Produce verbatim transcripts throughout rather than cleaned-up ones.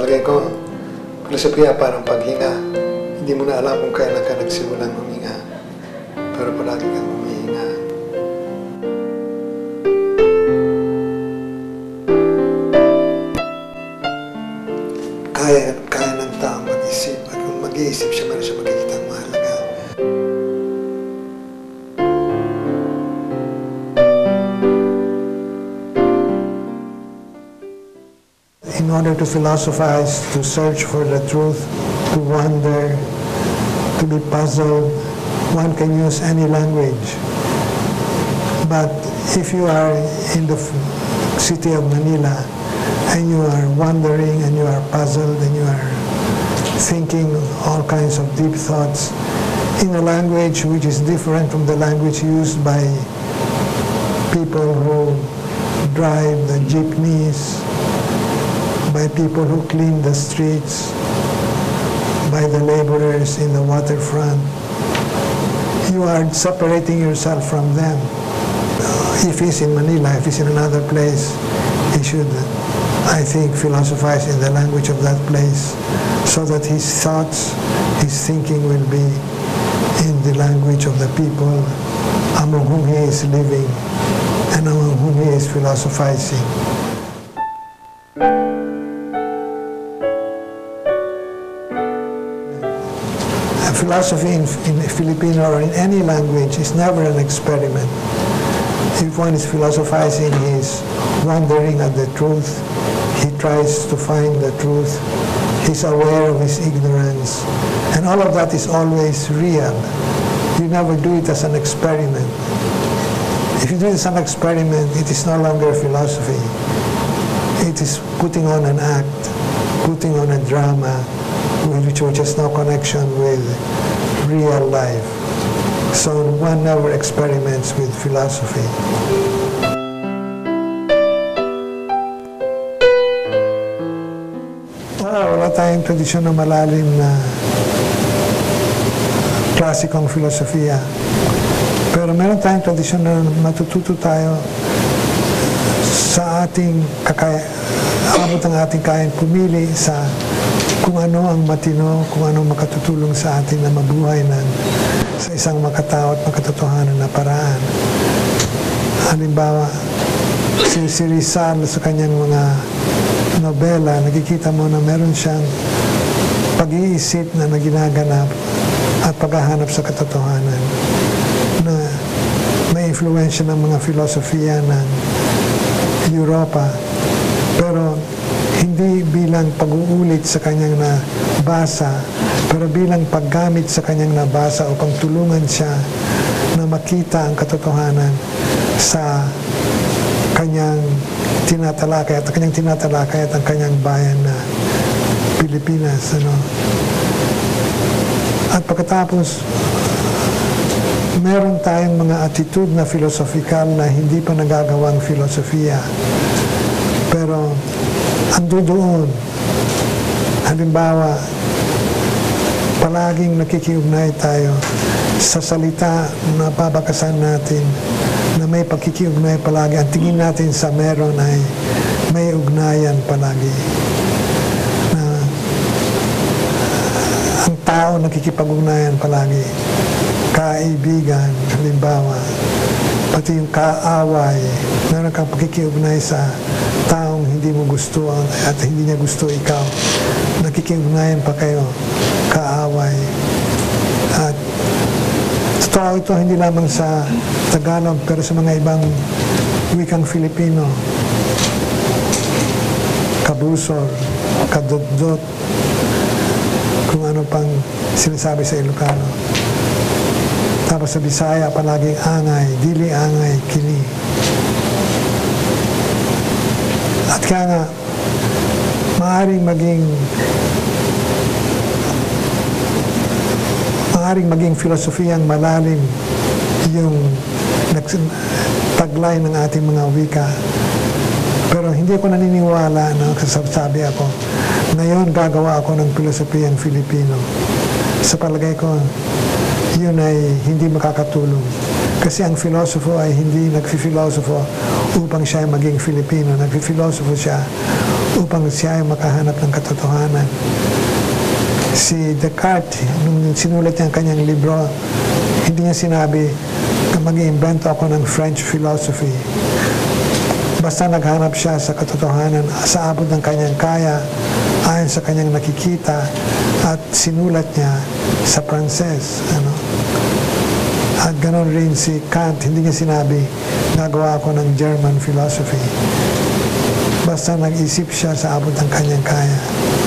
palagay ko, filosofiya parang paghinga. Hindi mo na alam kung kailan ka nagsimulang huminga, pero palagi kang humihinga. Kaya, kaya ng tao mag-isip, at kung mag-iisip siya, meron siya makikita ang mahalaga. In order to philosophize, to search for the truth, to wonder, to be puzzled, one can use any language. But if you are in the city of Manila and you are wondering and you are puzzled and you are thinking all kinds of deep thoughts in a language which is different from the language used by people who drive the jeepneys, by people who clean the streets, by the laborers in the waterfront, you are separating yourself from them. If he's in Manila, if he's in another place, he should, I think, philosophize in the language of that place so that his thoughts, his thinking will be in the language of the people among whom he is living and among whom he is philosophizing. Philosophy in, in Filipino or in any language is never an experiment. If one is philosophizing, he is wondering at the truth. He tries to find the truth. He's aware of his ignorance. And all of that is always real. You never do it as an experiment. If you do it as an experiment, it is no longer philosophy. It is putting on an act, putting on a drama, which has no connection with real life. So one never experiments with philosophy. Ah, wala tayong tradisyon na malalim na klasikong filosofiya. Pero meron tayong tradisyon na matututo tayo sa ating kakaya, abot ang ating kayan pumili sa kung ano ang matino, kung ano makatutulong sa atin na mabuhay ng, sa isang makatao at makatotohanan na paraan. Halimbawa, si, si Rizal sa kanyang mga nobela, nakikita mo na meron siyang pag-iisip na naginaganap at paghahanap sa katotohanan na may influensya ng mga filosofiya ng Europa, pero hindi bilang pag-uulit sa kanyang nabasa, pero bilang paggamit sa kanyang nabasa upang tulungan siya na makita ang katotohanan sa kanyang tinatalakay at kanyang tinatalakay at ang kanyang bayan na Pilipinas. Ano? At pagkatapos, meron tayong mga attitude na filosofikal na hindi pa nagagawang filosofiya. Pero ando doon. Halimbawa, palaging nakikiugnay tayo sa salita na babakasan natin na may pagkikiugnay palagi. Ang tingin natin sa meron ay may ugnayan palagi. Na ang tao nakikipag-ugnayan palagi. Kaibigan, halimbawa, pati yung kaaway, meron kang pagkikiugnay sa taong hindi mo gusto at hindi niya gusto ikaw. Nakikiugnayan pa kayo, kaaway. At totoo ito hindi lamang sa Tagalog, pero sa mga ibang wikang Filipino. Kabusor, kadot-dot, kung ano pang sinasabi sa Ilocano. Tapos sa Bisaya, palaging angay, dili angay, kini. At kaya nga, maaaring maging maaaring maging filosofiyang malalim yung taglay ng ating mga wika. Pero hindi ko naniniwala na kasasabi ako, ngayon gagawa ako ng filosofiyang Filipino. Sa palagay ko, yun ay hindi makakatulong. Kasi ang filosofo ay hindi nagfi-filosofo upang siya maging Filipino. Nagfi-filosofo siya upang siya ay makahanap ng katotohanan. Si Descartes, nung sinulat niya ang kanyang libro, hindi niya sinabi na mag-iimbento ako ng French philosophy. Basta naghanap siya sa katotohanan sa abot ng kanyang kaya, ayon sa kanyang nakikita, at sinulat niya sa Pranses. Ano? At ganoon rin si Kant, hindi niya sinabi, nagawa ako ng German philosophy. Basta nag-isip siya sa abot ng kanyang kaya.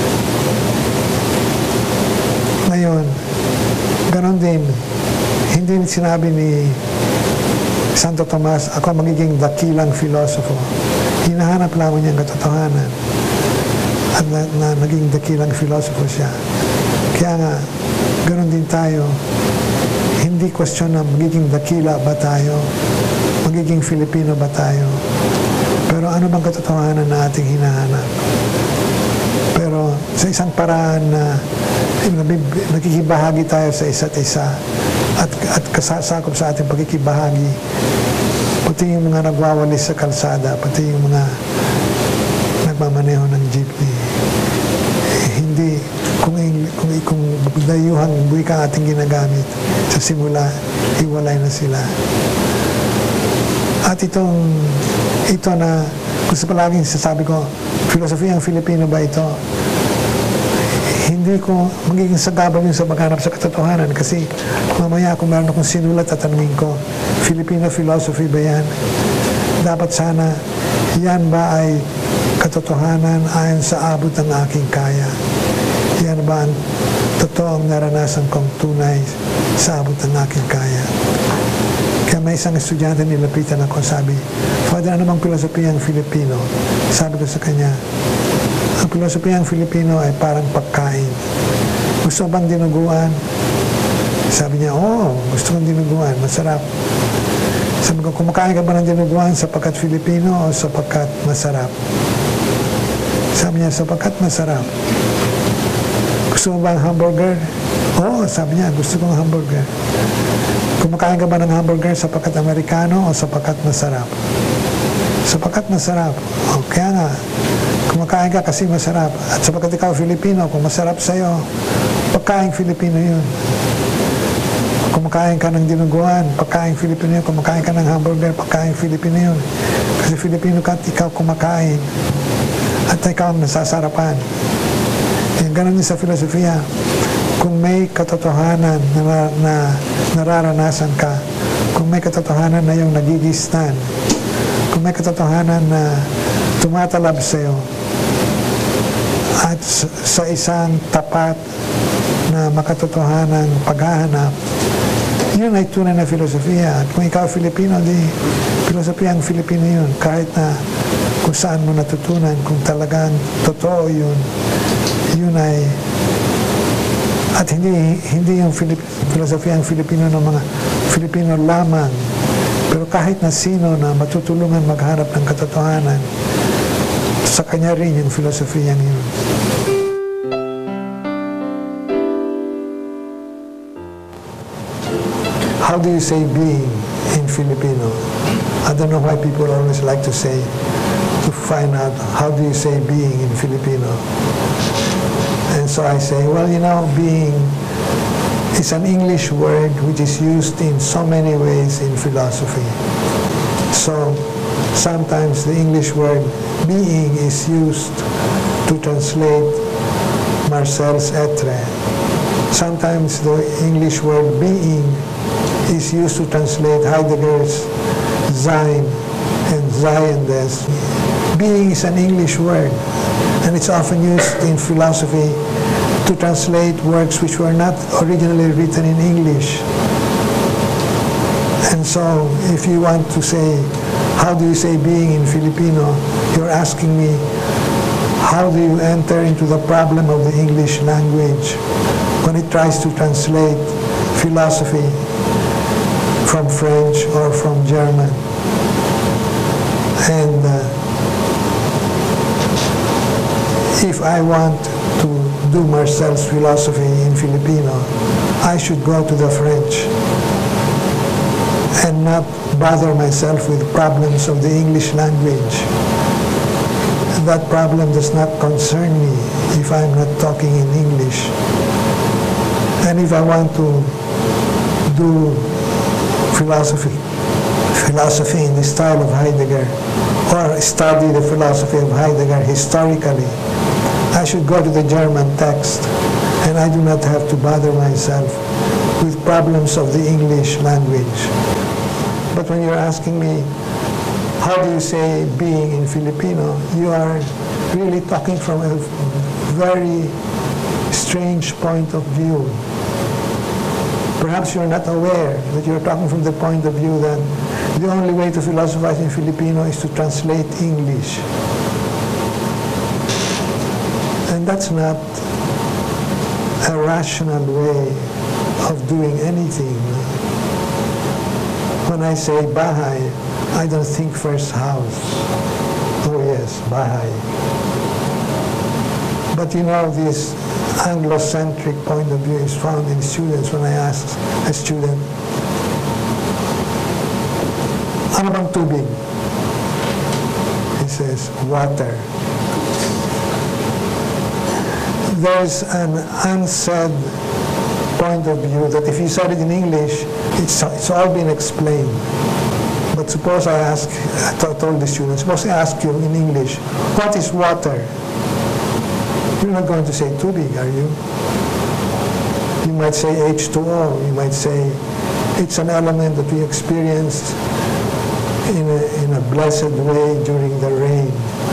Ngayon, ganoon din, hindi sinabi ni Santo Tomas, ako magiging dakilang filosofo. Hinahanap lamang niya ang katotohanan at na, na naging dakilang filosofo siya. Kaya nga, ganoon din tayo, hindi question na magiging dakila ba tayo, magiging Filipino ba tayo, pero ano bang katotohanan na ating hinahanap? Pero sa isang paraan na nakikibahagi tayo sa isa't isa at, at kasasakop sa ating pagkikibahagi, pati yung mga nagwawalis sa kalsada, pati yung mga nagmamaneho ng jeepney, eh, hindi, kung, kung, kung dayuhang buwika ating ginagamit, sa simula, hiwalay na sila. At itong, ito na, gusto palaging sasabi ko, filosofiyang Filipino ba ito? Hindi ko magiging sagabal yung sa maghanap sa katotohanan kasi mamaya kung meron akong sinulat at tanungin ko, Filipino philosophy ba yan? Dapat sana, yan ba ay katotohanan ayon sa abot ng aking kaya? Yan ba ang totoong naranasan kong tunay sa abot ng aking kaya? Kaya may isang estudyante nilapitan ako, sabi, Father, ano bang filosofiyang Filipino? Sabi ko sa kanya, ang filosofiyang Filipino ay parang pagkain. Gusto bang dinuguan? Sabi niya, oo, gusto kong dinuguan, masarap. Sabi ko, kumakain ka ba ng dinuguan sapagkat Filipino o sapagkat masarap? Sabi niya, sapagkat masarap. Gusto mo ba ang hamburger? Oo, sabi niya, gusto kong hamburger. Kumakain ka ba ng hamburger sapagkat Amerikano o sapagkat masarap? Sapagkat masarap. O, kaya nga, kumakain ka kasi masarap. At sapagkat ikaw Filipino, kung masarap sa'yo, pagkain Filipino yun. Kumakain ka ng dinuguan, pagkain Filipino yun. Kumakain ka ng hamburger, pagkain Filipino yun. Kasi Filipino ka at ikaw kumakain. At ikaw ang nasasarapan. Yan, ganun din sa filosofiya. Kung may katotohanan na, na nararanasan ka, kung may katotohanan na yung nagigisnan, kung may katotohanan na tumatalab sa'yo, at sa isang tapat na makatotohanang paghahanap, yun ay tunay na filosofiya. At kung ikaw Filipino, di filosofiya ang Filipino yun. Kahit na kung saan mo natutunan, kung talagang totoo yun, yun ay, at hindi hindi yung Filip, filosofiya ang Filipino ng mga Filipino lamang, pero kahit na sino na matutulungan maghanap ng katotohanan, sa kanya rin yung filosofiyang yun. How do you say being in Filipino? I don't know why people always like to say, to find out, how do you say being in Filipino? And so I say, well, you know, being is an English word which is used in so many ways in philosophy. So sometimes the English word being is used to translate Marcel's Etre. Sometimes the English word being is used to translate Heidegger's Sein and Sein des. Being is an English word, and it's often used in philosophy to translate works which were not originally written in English. And so, if you want to say, how do you say being in Filipino, you're asking me, how do you enter into the problem of the English language when it tries to translate philosophy from French or from German? And uh, if I want to do Marcel's philosophy in Filipino, I should go to the French and not bother myself with problems of the English language. that problem does not concern me if I'm not talking in English. And if I want to do philosophy, philosophy in the style of Heidegger, or study the philosophy of Heidegger historically, I should go to the German text, and I do not have to bother myself with problems of the English language. But when you're asking me, how do you say being in Filipino, you are really talking from a very strange point of view. Perhaps you're not aware that you're talking from the point of view that the only way to philosophize in Filipino is to translate English. And that's not a rational way of doing anything. When I say bahay, I don't think first house. Oh yes, bahay. But you know, this Anglo-centric point of view is found in students. When I ask a student, ano bang tubig? He says, water. There's an unsaid point of view that if you said it in English, it's, it's all been explained. But suppose I ask, I told the students, suppose I ask you in English, what is water? You're not going to say tubig, are you? You might say H two O. You might say it's an element that we experience in a, in a blessed way during the rain,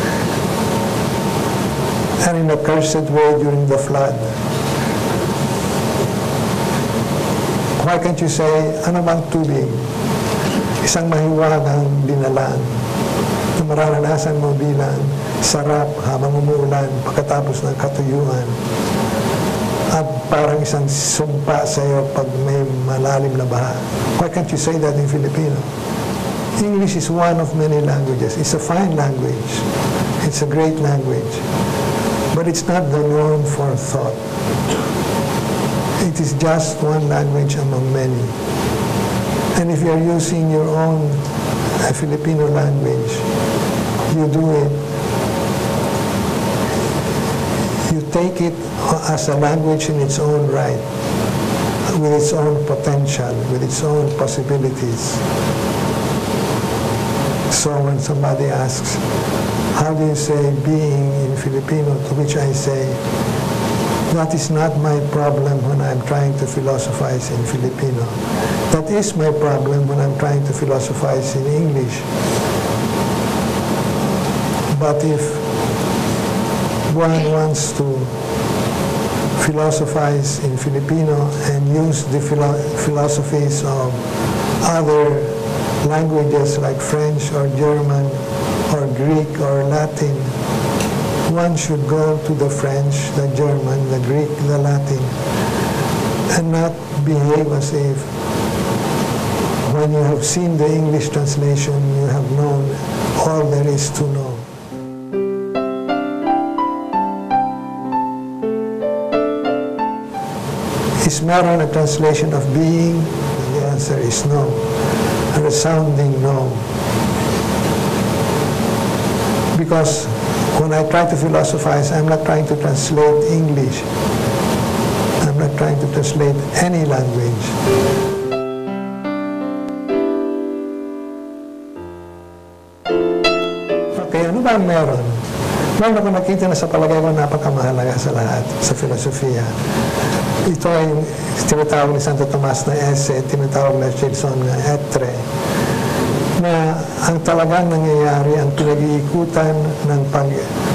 and in a cursed way during the flood. Why can't you say, ano bang tubig? Isang mahiwagang dinalan na mararanasan mo bilang sarap habang umuulan pagkatapos ng katuyuan, at parang isang sumpa sa iyo pag may malalim na baha. Why can't you say that in Filipino? English is one of many languages. It's a fine language. It's a great language. But it's not the norm for thought. It is just one language among many. And if you're using your own uh, Filipino language, you do it, you take it as a language in its own right, with its own potential, with its own possibilities. So when somebody asks, how do you say being in Filipino, to which I say, that is not my problem when I'm trying to philosophize in Filipino. That is my problem when I'm trying to philosophize in English. But if one wants to philosophize in Filipino and use the philo philosophies of other languages like French or German or Greek or Latin, one should go to the French, the German, the Greek, the Latin, and not behave as if when you have seen the English translation, you have known all there is to know. Is meron a translation of being? And the answer is no, a resounding no. Because when I try to philosophize, I'm not trying to translate English. I'm not trying to translate any language. Okay, ano ba ang meron? Meron ako nakita na sa palagay ko napakamahalaga sa lahat, sa filosofiya. Ito ay tinatawag ni Santo Tomas na esse, tinatawag na Gilson na etre, na ang talagang nangyayari, ang pinag-iikutan ng pag,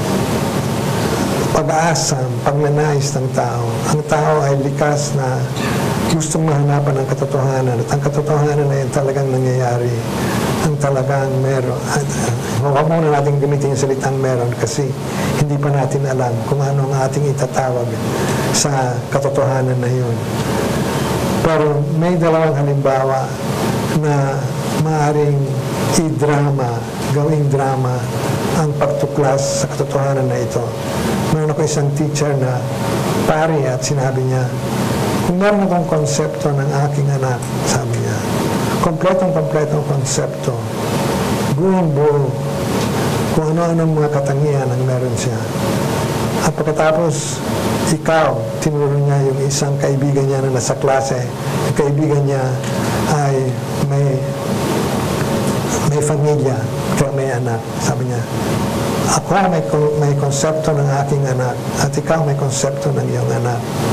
pag-aasam, pagnanais ng tao. Ang tao ay likas na gustong mahanapan ng katotohanan, at ang katotohanan na yun talagang nangyayari, ang talagang meron. At huwag muna natin gamitin yung salitang meron kasi hindi pa natin alam kung ano ang ating itatawag sa katotohanan na yun. Pero may dalawang halimbawa na maaaring i-drama, gawing drama ang pagtuklas sa katotohanan na ito. Meron ako isang teacher na pari at sinabi niya, kung meron akong konsepto ng aking anak, sabi niya, kompletong-kompletong konsepto, buong buo, kung ano-anong mga katangian ang meron siya. At pagkatapos, ikaw, tinuro niya yung isang kaibigan niya na nasa klase. Yung kaibigan niya ay may may pamilya, kaya may anak. Sabi niya, ako may, may konsepto ng aking anak at ikaw may konsepto ng iyong anak.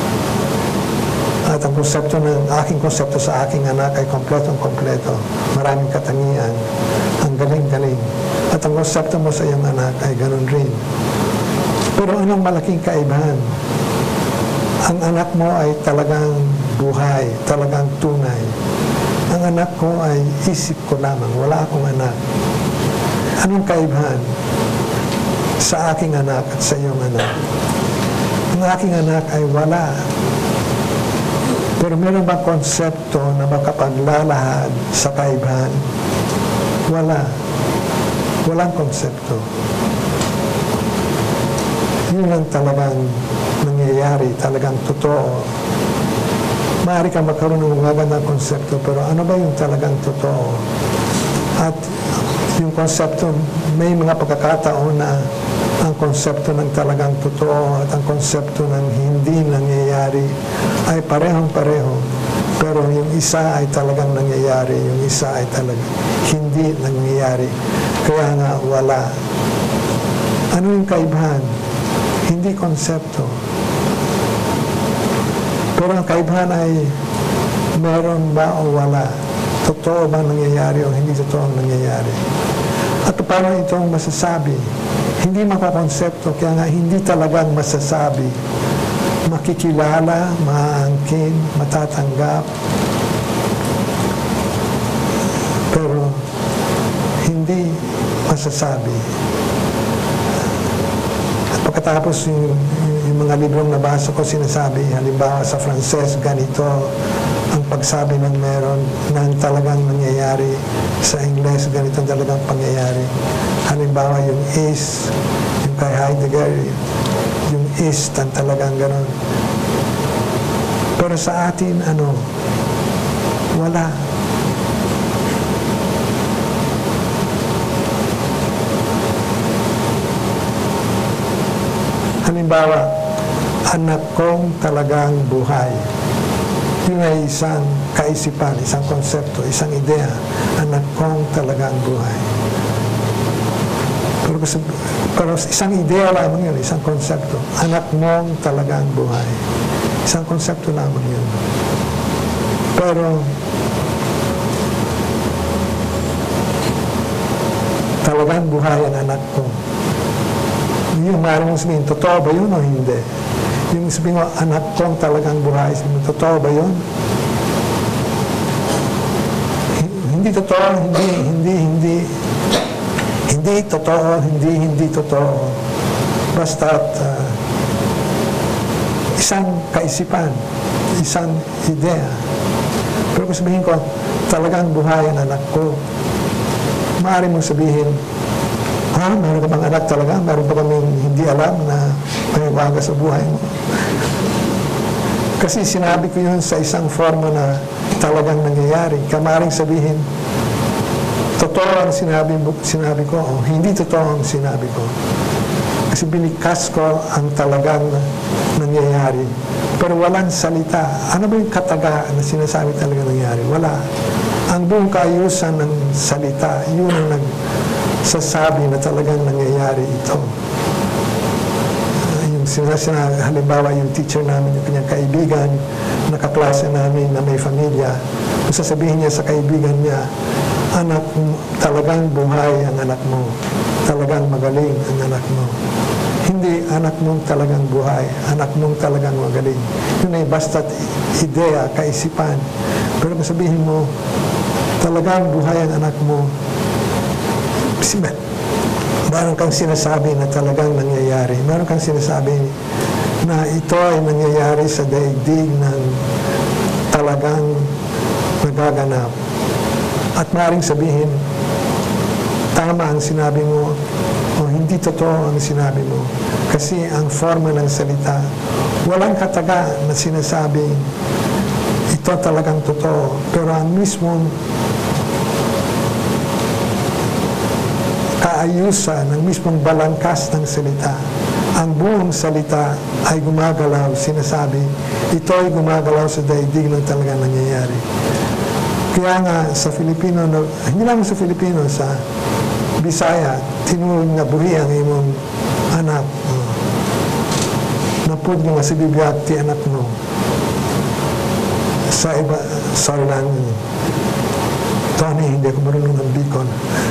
At ang konsepto ng aking konsepto sa aking anak ay kompletong-kompleto. Maraming katangian. Ang galing-galing. At ang konsepto mo sa iyong anak ay ganun rin. Pero anong malaking kaibahan? Ang anak mo ay talagang buhay, talagang tunay. Ang anak ko ay isip ko lamang, wala akong anak. Anong kaibahan sa aking anak at sa iyong anak? Ang aking anak ay wala. Pero meron bang konsepto na makapaglalahad sa kaibahan? Wala. Walang konsepto. Yun ang talagang nangyayari, talagang totoo. Maaari kang magkaroon ng magagandang konsepto, pero ano ba yung talagang totoo? At yung konsepto, may mga pagkakataon na ang konsepto ng talagang totoo at ang konsepto ng hindi nangyayari ay parehong-pareho. Pero yung isa ay talagang nangyayari, yung isa ay talagang hindi nangyayari. Kaya nga wala. Ano yung kaibahan? Hindi konsepto. Pero ang kaibahan ay meron ba o wala? Totoo ba nangyayari o hindi totoo ang nangyayari? At paano itong masasabi? Hindi makakonsepto, kaya nga hindi talagang masasabi. Makikilala, maaangkin, matatanggap. Pero hindi masasabi. At pagkatapos yung, yung mga librong nabasa ko sinasabi, halimbawa sa Frances, ganito ang pagsabi ng meron na talagang nangyayari. Sa Ingles, ganito ang talagang pangyayari. Halimbawa yung is, yung kay Heidegger, yung is, tan talagang ganon. Pero sa atin, ano, wala. Halimbawa, anak kong talagang buhay. Yun ay isang kaisipan, isang konsepto, isang ideya. Anak kong talagang buhay. Pero, pero isang ideya lamang yun, isang konsepto. Anak mong talagang buhay. Isang konsepto lamang yun. Pero talagang buhay ang anak ko. Yung maaaring mong sabihin, totoo ba yun o hindi? Yung sabihin mo, anak kong talagang buhay, sabihin mo, totoo ba yun? Hindi totoo, hindi, hindi, hindi. Hindi totoo, hindi, hindi totoo. Basta't uh, isang kaisipan, isang ideya. Pero kung sabihin ko, talagang buhay ang anak ko, maaari mong sabihin, ha, meron ka bang anak talaga? Meron pa kaming hindi alam na may waga sa buhay mo. Kasi sinabi ko yun sa isang forma na talagang nangyayari. Kamaring sabihin, totoo ang sinabi, sinabi ko o hindi totoo ang sinabi ko. Kasi binikas ko ang talagang nangyayari. Pero walang salita. Ano ba yung kataga na sinasabi talaga nangyayari? Wala. Ang buong kaayusan ng salita, yun ang nagsasabi na talagang nangyayari ito. Uh, yung sinasabi, halimbawa yung teacher namin, yung kanyang kaibigan, nakaklase namin na may pamilya, kung sasabihin niya sa kaibigan niya, anak, talagang buhay ang anak mo. Talagang magaling ang anak mo. Hindi anak mong talagang buhay, anak mong talagang magaling. Yun ay basta't ideya, kaisipan. Pero kung sabihin mo, talagang buhay ang anak mo, meron kang sinasabi na talagang nangyayari. Meron kang sinasabi na ito ay nangyayari sa daigdig ng talagang nagaganap. At maaaring sabihin, tama ang sinabi mo o hindi totoo ang sinabi mo. Kasi ang forma ng salita, walang kataga na sinasabi, ito talagang totoo. Pero ang mismong kaayusan ng mismong balangkas ng salita. Ang buong salita ay gumagalaw, sinasabi, ito ay gumagalaw sa daigdig ng talagang nangyayari. Kaya nga sa Filipino, hindi lang sa Filipino, sa Bisaya, tinuod nga buhi ang imong anak. Oh. Napod nga si bibiyag ti anak mo. Sa iba, sorry lang, Tony, hindi ako marunong ng Bicol.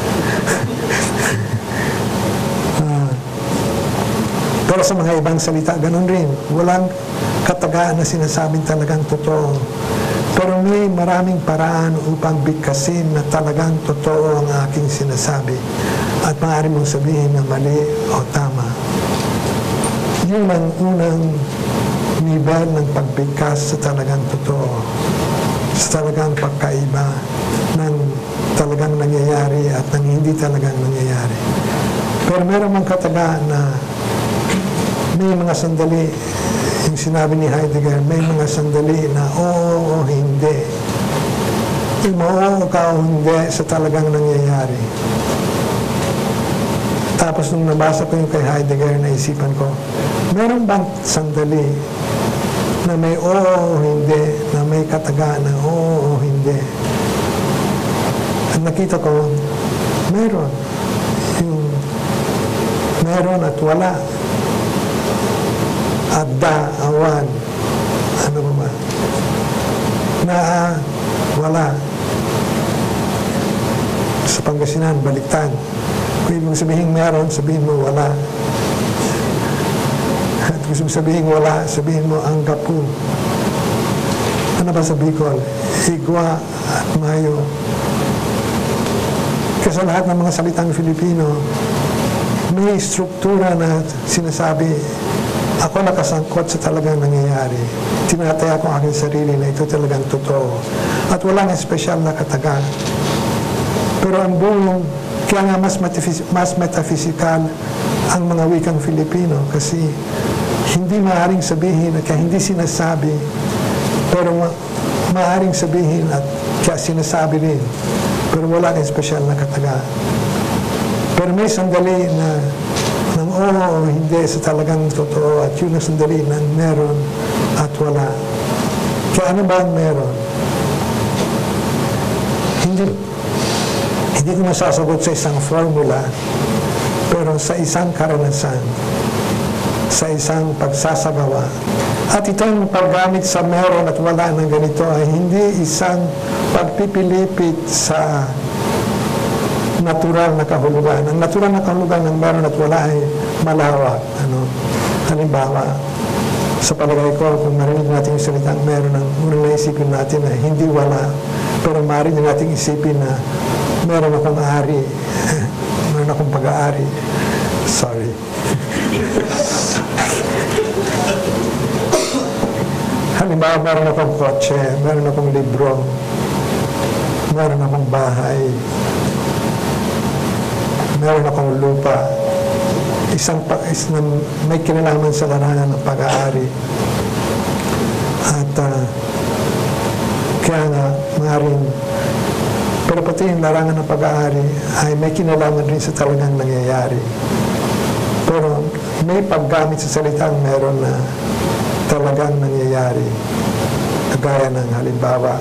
uh, pero sa mga ibang salita, ganun rin. Walang katagaan na sinasabing talagang totoo. Pero may maraming paraan upang bigkasin na talagang totoo ang aking sinasabi. At maaari mong sabihin na mali o tama. Yun ang unang nivel ng pagbigkas sa talagang totoo. Sa talagang pagkaiba ng talagang nangyayari at ng hindi talagang nangyayari. Pero meron mang kataga na may mga sandali, yung sinabi ni Heidegger, may mga sandali na oo o hindi. Yung oo ka o hindi sa talagang nangyayari. Tapos nung nabasa ko yung kay Heidegger, naisipan ko, meron bang sandali na may oo o hindi, na may kataga na oo o hindi? At nakita ko, meron. Yung meron at wala. At da, awan. Ano ba ba? Na, wala. Sa Pangasinan, baliktad. Kung ibig sabihin meron, sabihin mo wala. At kung sabihin wala, sabihin mo ang gapu. Ano ba sa Bicol? Igwa at mayo. Kasi lahat ng mga salitang Filipino, may struktura na sinasabi, ako nakasangkot sa talagang nangyayari. Tinataya ko ang aking sarili na ito talagang totoo. At walang espesyal na kataga. Pero ang buong, kaya nga mas, mas metaphysical ang mga wikang Filipino kasi hindi maaaring sabihin at kaya hindi sinasabi, pero ma maaaring sabihin at kaya sinasabi rin. Pero walang espesyal na kataga. Pero may sandali na ng oo o hindi sa talagang totoo at yun ang sandali ng meron at wala. Kaya ano ba ang meron? Hindi, hindi ko masasagot sa isang formula, pero sa isang karanasan, sa isang pagsasagawa. At itong paggamit sa meron at wala ng ganito ay hindi isang pagpipilipit sa natural na kahulugan. Ang natural na kahulugan ng meron at wala ay malawak. Ano? Halimbawa, sa palagay ko, kung marinig natin yung salitang meron, ang unang naisipin natin na hindi wala, pero marinig natin isipin na meron akong ari, meron akong pag-aari. Sorry. Halimbawa, meron akong kotse, meron akong libro, meron akong bahay, meron akong lupa, isang isang may kinalaman sa larangan ng pag-aari. At uh, kaya nga, maaaring, pero pati yung larangan ng pag-aari ay may kinalaman rin sa talagang nangyayari. Pero may paggamit sa salitang meron na talagang nangyayari. Kagaya ng halimbawa,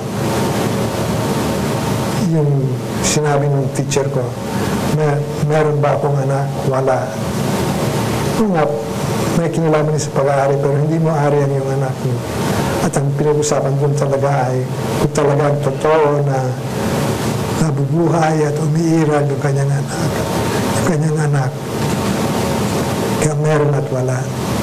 yung sinabi ng teacher ko, Mer meron ba akong anak? Wala. Kung nga, may kinalaman sa pag-aari, pero hindi mo ari ang iyong anak mo. At ang pinag-usapan doon talaga ay kung talagang totoo na nabubuhay at umiirag yung kanyang anak. Yung kanyang anak. Kaya meron at wala.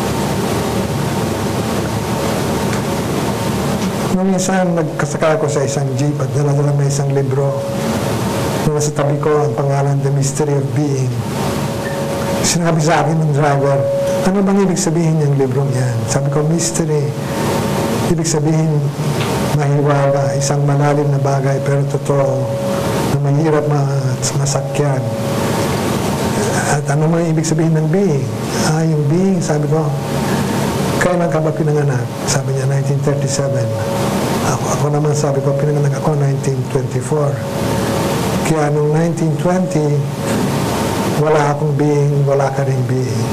Nung minsan, nagkasaka ako sa isang jeep at dala-dala may isang libro. Nung nasa tabi ko, ang pangalan, The Mystery of Being. Sinabi sa akin ng driver, ano bang ibig sabihin yung librong yan? Sabi ko, mystery. Ibig sabihin, mahiwaga, isang malalim na bagay, pero totoo, na mahirap masakyan. At ano man ibig sabihin ng being? Ah, yung being, sabi ko, kailan ka ba pinanganak? Sabi niya, nineteen thirty-seven. Ako, ako naman, sabi ko, pinanganak ako nineteen twenty-four. Kaya noong nineteen twenty, wala akong being, wala ka rin being.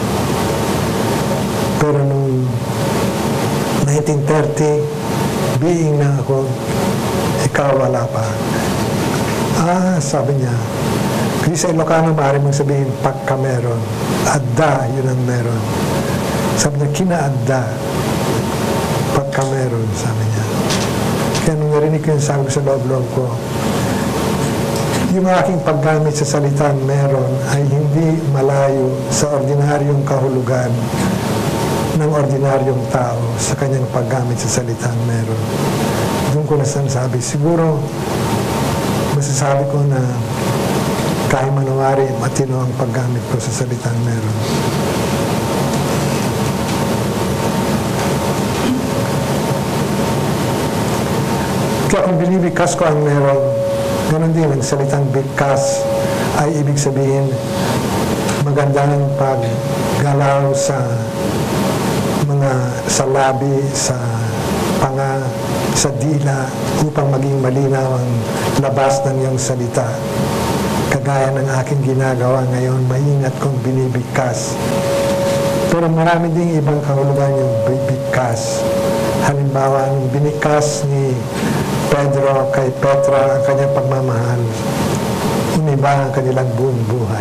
Pero nung nineteen thirty, being na ako, ikaw wala pa. Ah, sabi niya, kasi sa Ilocano, maaari mong sabihin, pagka meron. Adda, yun ang meron. Sabi niya, kinaadda. Pagka meron, sabi niya. Kaya nung narinig ko yun, sabi ko sa loob-loob ko, yung aking paggamit sa salitang meron ay hindi malayo sa ordinaryong kahulugan ng ordinaryong tao sa kanyang paggamit sa salitang meron. Doon ko na sinasabi, siguro masasabi ko na kahit manawari, matino ang paggamit ko sa salitang meron. Kaya kung binibigkas ko ang meron, ganon din ang salitang bigkas ay ibig sabihin magandang paggalaw sa mga sa labi, sa panga, sa dila upang maging malinaw ang labas ng iyong salita. Kagaya ng aking ginagawa ngayon, maingat kong binibigkas. Pero marami ding ibang kahulugan yung bigkas. Halimbawa, ang binikas ni Pedro kay Petra ang kanyang pagmamahal, umiba ang kanilang buong buhay.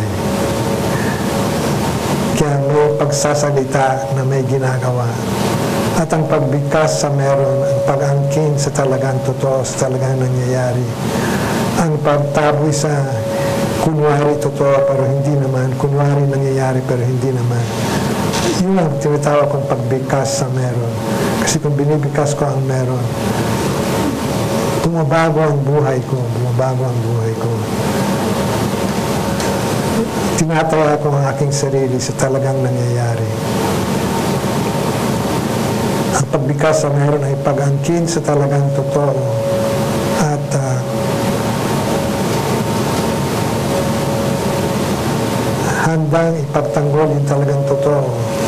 Kaya may pagsasalita na may ginagawa. At ang pagbigkas sa meron, ang pag-angkin sa talagang totoo, sa talagang nangyayari. Ang pagtaboy sa kunwari totoo pero hindi naman, kunwari nangyayari pero hindi naman. Yun ang tinatawag kong pagbigkas sa meron. Kasi kung binibigkas ko ang meron, bumabago ang buhay ko, bumabago ang buhay ko. Tinatawa ko ang aking sarili sa talagang nangyayari. Ang pagbigkas sa meron ay pag-angkin sa talagang totoo at uh, handang ipagtanggol yung talagang totoo.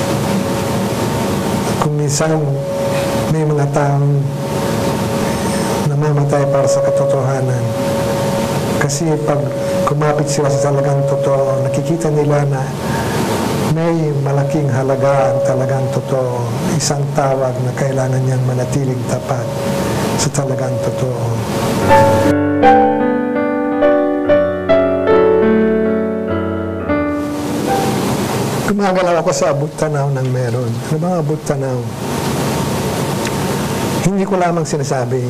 Kung minsan may mga taong namamatay para sa katotohanan. Kasi pag kumapit sila sa talagang totoo, nakikita nila na may malaking halaga ang talagang totoo. Isang tawag na kailangan niyang manatiling tapat sa talagang totoo. Gumagalaw ako sa abot-tanaw ng meron. Ano ba ang abot-tanaw? Hindi ko lamang sinasabi,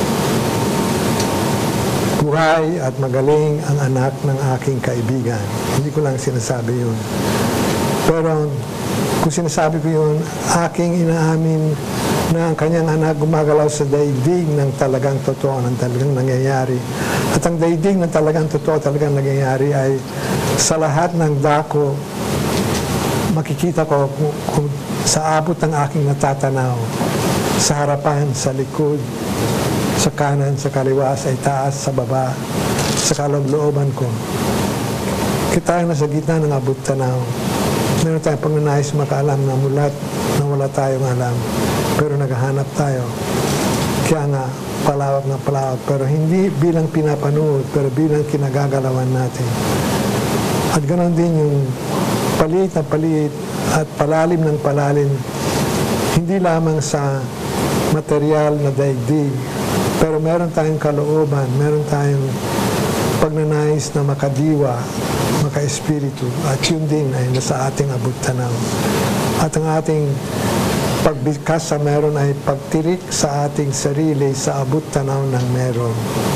buhay at magaling ang anak ng aking kaibigan. Hindi ko lang sinasabi yun. Pero kung sinasabi ko yun, aking inaamin na ang kanyang anak gumagalaw sa daigdig ng talagang totoo, ng talagang nangyayari. At ang daigdig ng talagang totoo, talagang nangyayari ay sa lahat ng dako, makikita ko kung, kung sa abot ng aking natatanaw, sa harapan, sa likod, sa kanan, sa kaliwa, sa itaas, sa baba, sa kaloob-looban ko. Kita na sa gitna ng abot-tanaw. Meron tayong pagnanais makaalam na mulat na wala tayong alam. Pero naghahanap tayo. Kaya nga, palawak na palawak. Pero hindi bilang pinapanood, pero bilang kinagagalawan natin. At ganoon din yung palit na palit at palalim ng palalim. Hindi lamang sa material na daigdig, pero meron tayong kalooban, meron tayong pagnanais na makadiwa, maka-espiritu, at yun din ay nasa ating abot-tanaw. At ang ating pagbigkas sa meron ay pagtirik sa ating sarili sa abot-tanaw ng meron.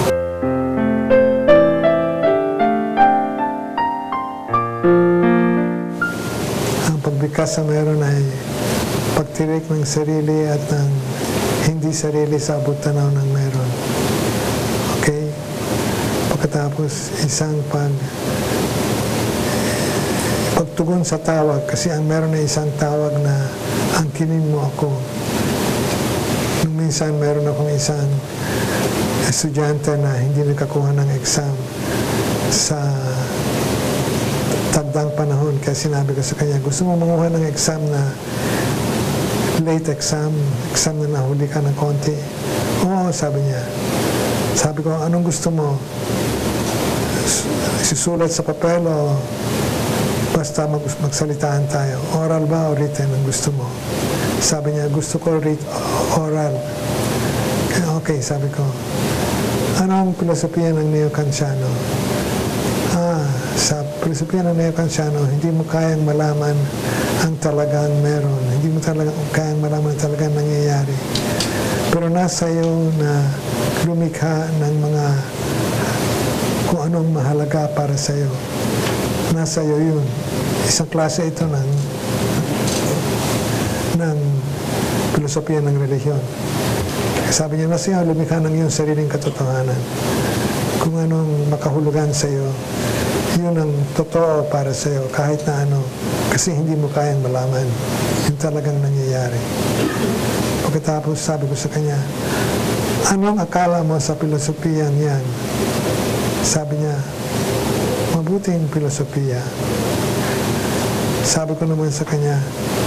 Ang pagbigkas sa meron ay pagtirik ng sarili at ng hindi sarili sa abot-tanaw ng meron. Okay? Pagkatapos, isang pag pagtugon sa tawag, kasi ang meron na isang tawag na angkinin mo ako. Nung minsan, meron akong isang estudyante na hindi nakakuha ng exam sa tagdang panahon. Kaya sinabi ko sa kanya, gusto mo manguha ng exam na late exam, exam na nahuli ka ng konti. Oo, sabi niya. Sabi ko, anong gusto mo? Susulat sa papel o basta mag magsalitaan tayo. Oral ba o written ang gusto mo? Sabi niya, gusto ko read oral. Okay, sabi ko, ano ang filosofiya ng Neo-Kantiano? Ah, sa filosofiya ng Neo-Kantiano, hindi mo kayang malaman ang talagang meron. Hindi mo talagang kayang malaman ang talagang nangyayari. Pero nasa iyo na lumikha ng mga kung anong mahalaga para sa iyo. Nasa iyo yun. Isang klase ito ng ng filosofiya ng relihiyon. Sabi niya, nasa iyo lumikha ng iyong sariling katotohanan. Kung anong makahulugan sa iyo, yun ang totoo para sa iyo, kahit na ano, kasi hindi mo kayang malaman yung talagang nangyayari. Pagkatapos sabi ko sa kanya, anong akala mo sa filosofiyang yan? Sabi niya, mabuting filosofiya. Sabi ko naman sa kanya,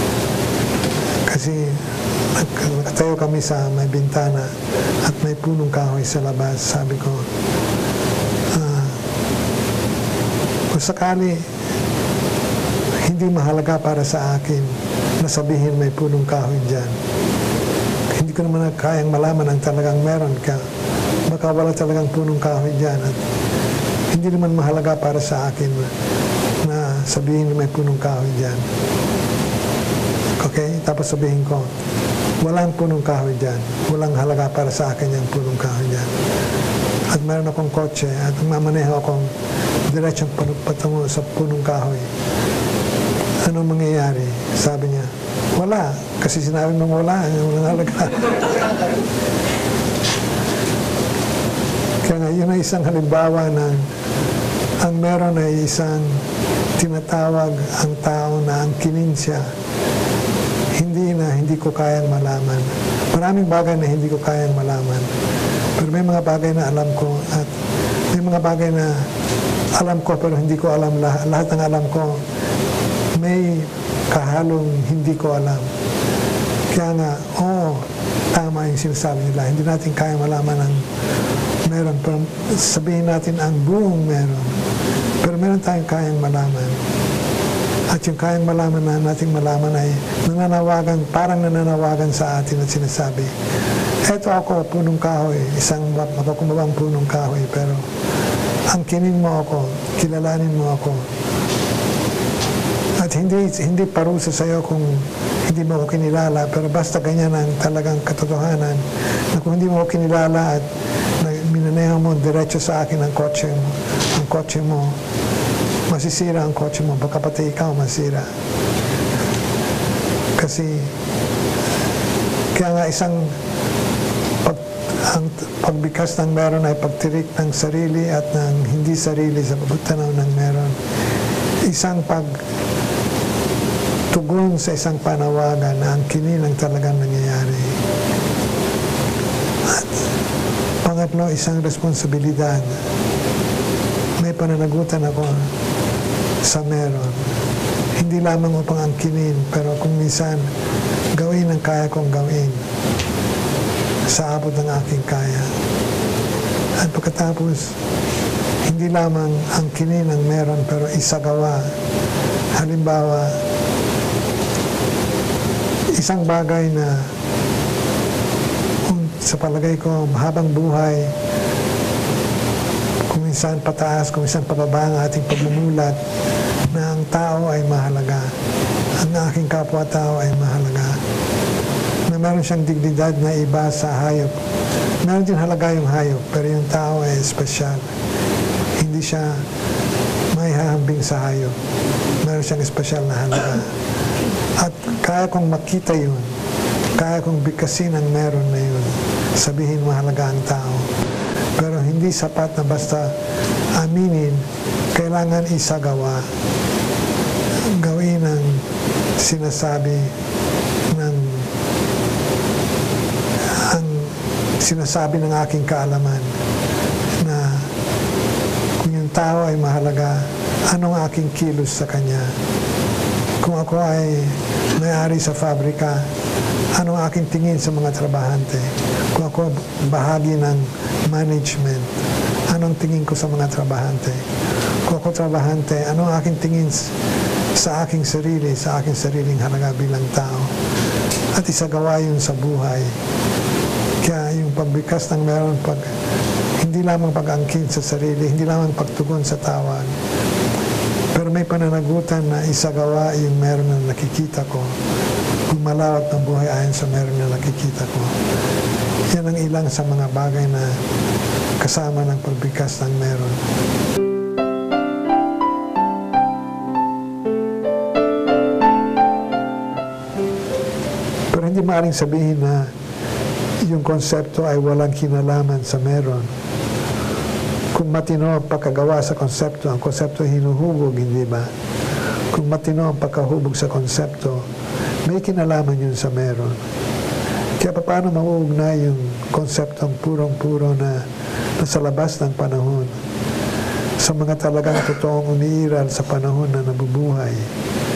kasi nakatayo kami sa may bintana at may punong kahoy sa labas. Sabi ko, uh, kung sakali hindi mahalaga para sa akin na sabihin may punong kahoy dyan, hindi ko naman kayang malaman ang talagang meron ka. Baka wala talagang punong kahoy dyan at hindi naman mahalaga para sa akin na sabihin may punong kahoy dyan. Okay? Tapos sabihin ko, walang punong kahoy dyan. Walang halaga para sa akin yung punong kahoy dyan. At meron akong kotse at mamaneho akong diretsong patungo sa punong kahoy. Anong mangyayari? Sabi niya, wala. Kasi sinabi mong wala. Walang halaga. Kaya nga, yun ay isang halimbawa ng ang meron ay isang tinatawag ang tao na ang kininsya. Hindi na hindi ko kayang malaman. Maraming bagay na hindi ko kayang malaman. Pero may mga bagay na alam ko at may mga bagay na alam ko pero hindi ko alam lahat. Lahat ng alam ko may kahalong hindi ko alam. Kaya nga, oo, oh, tama yung sinasabi nila. Hindi natin kayang malaman ang meron. Pero sabihin natin ang buong meron. Pero meron tayong kayang malaman. At yung kayang malaman na nating malaman ay nananawagan, parang nananawagan sa atin at sinasabi, eto ako, punong kahoy, isang mapakumbabang punong kahoy, pero ang kinin mo ako, kilalanin mo ako. At hindi hindi parusa sa iyo kung hindi mo ako kinilala, pero basta ganyan ang talagang katotohanan, na kung hindi mo ako kinilala at minaneho mo diretso sa akin ang kotse mo, ang kotse mo, masisira ang kotse mo, baka pati ikaw masira. Kasi, kaya nga isang pag, ang pagbigkas ng meron ay pagtirik ng sarili at ng hindi sarili sa pagtanaw ng meron. Isang pagtugon sa isang panawagan na ang kinin ang talagang nangyayari. At pangatlo, isang responsibilidad. May pananagutan ako sa meron. Hindi lamang upang angkinin, pero kung minsan gawin ang kaya kong gawin sa abot ng aking kaya. At pagkatapos, hindi lamang angkinin ang meron, pero isagawa. Halimbawa, isang bagay na kung sa palagay ko, mahabang buhay, kung minsan pataas, kung minsan pababa ang ating pagmumulat, na ang tao ay mahalaga, ang aking kapwa-tao ay mahalaga, na meron siyang dignidad na iba sa hayop. Meron din halaga yung hayop, pero yung tao ay espesyal. Hindi siya may hahambing sa hayop. Meron siyang espesyal na halaga. At kaya kong makita yun, kaya kong bigkasin ang meron na yun, sabihin mahalaga ang tao. Pero hindi sapat na basta aminin, kailangan isagawa. Gawin ang sinasabi ng ang sinasabi ng aking kaalaman na kung yung tao ay mahalaga, anong aking kilos sa kanya? Kung ako ay may-ari sa fabrika, anong aking tingin sa mga trabahante? Kung ako bahagi ng management, anong tingin ko sa mga trabahante? Kung ako trabahante, anong aking tingin sa aking sarili, sa aking sariling halaga bilang tao. At isagawa yun sa buhay. Kaya yung pagbikas ng meron, pag, hindi lamang pag-angkin sa sarili, hindi lamang pagtugon sa tawag, pero may pananagutan na isagawa yung meron na nakikita ko, gumalawat ng buhay ayon sa meron na nakikita ko. Yan ang ilang sa mga bagay na kasama ng pagbikas ng meron. Pero hindi maaaring sabihin na yung konsepto ay walang kinalaman sa meron. Kung matino ang pagkagawa sa konsepto, ang konsepto hinuhubog, hindi ba? Kung matino ang pagkahubog sa konsepto, may kinalaman yun sa meron. Kaya paano mauugnay yung konseptong purong-puro na nasa labas ng panahon sa mga talagang totoong umiiral sa panahon na nabubuhay?